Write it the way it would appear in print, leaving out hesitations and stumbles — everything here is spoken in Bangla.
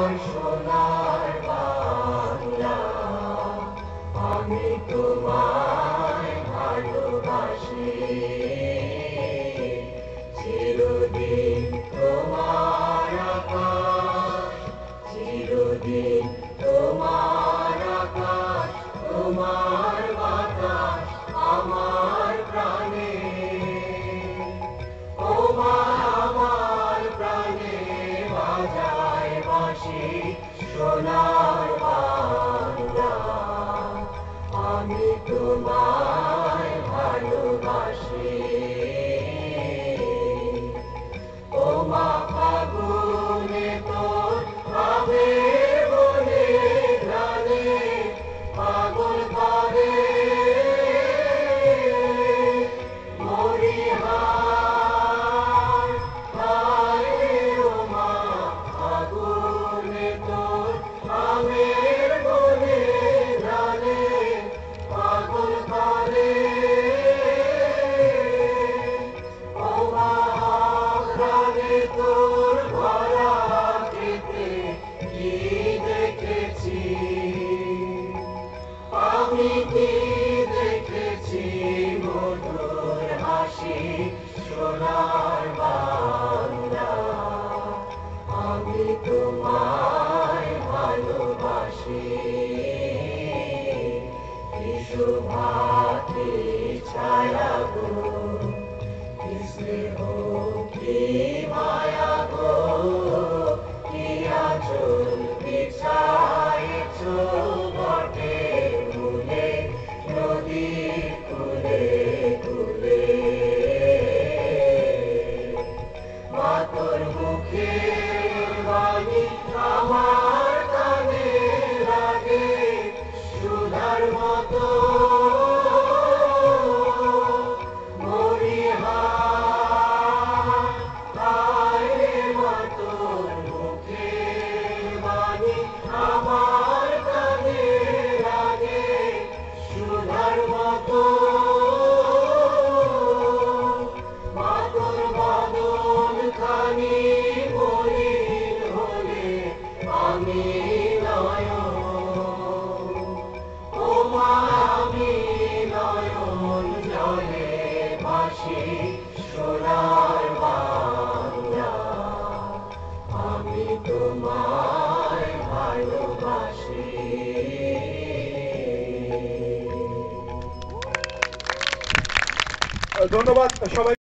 সোনার বাংলা, আমি তোমায় ভালোবাসি। চিরদিন তোমার আকাশ, চিরদিন তোমার আকাশ, তোমার বাতাস আমার প্রাণে। ও মা আমার প্রাণে বাজায় বাঁশি সোনার বাংলা, আমি তোমায় ভালোবাসি। ও মা ফাগুনে তোর আবের বনে গানে পাগল করে মরিহার। হায় ও মা ফাগুনে তোর আবের বনে গানে পাগল করে। ও মা প্রাণে তোর ভরা খেতে কি দেখেছি, আমি কি দেখেছি মধুর হাসি সোনার বাংলা, আমি তোমায় ভালোবাসি। কি শোভা কি ছায়া গো, কি স্নেহ কি মায়া গো, কি আঁচল বিছায়েছ বটের মূলে নদীর কূলে কূলে। মা তোর মুখের বাণী আমার কানে লাগে সুধার মতো মরিহার। হায় মা তোর মুখের বাণী আমার কানে লাগে সুধার মতো। মা তোর বদন খানি মলিন হলে আমি নয়ন। ও মা আমি নয়ন জলে ভাসি সোনার বাংলা, আমি তোমায় ভালোবাসি। ধন্যবাদ সবাই।